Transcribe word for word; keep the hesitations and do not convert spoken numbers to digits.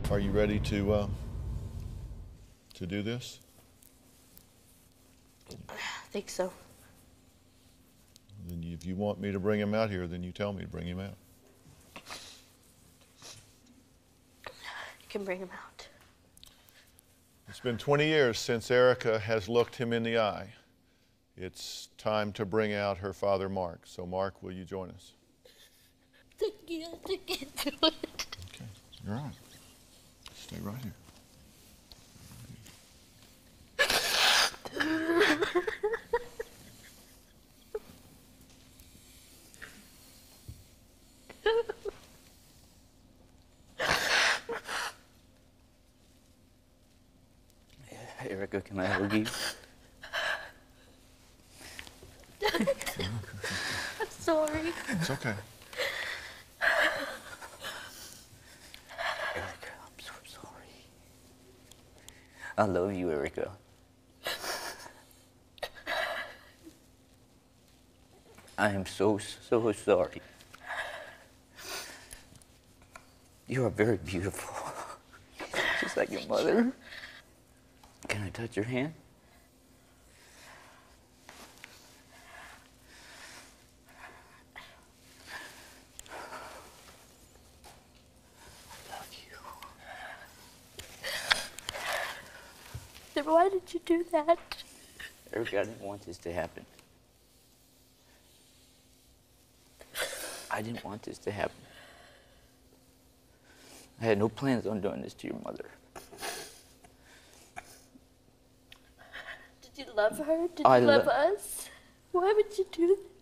Are you ready to uh, to do this? I think so. Then you, if you want me to bring him out here, then you tell me to bring him out. You can bring him out. It's been twenty years since Erica has looked him in the eye. It's time to bring out her father, Mark. So, Mark, will you join us? I can't, I can't do it. Okay, you're all right. Stay right here. Erica, can I hug you? I'm sorry. It's okay. Erica, I'm so sorry. I love you, Erica. I am so, so sorry. You are very beautiful. Just like your mother. Can I touch your hand? I love you. Then why did you do that? Erica, I didn't want this to happen. I didn't want this to happen. I had no plans on doing this to your mother. Did you love her? Did I you love lo- us? Why would you do that?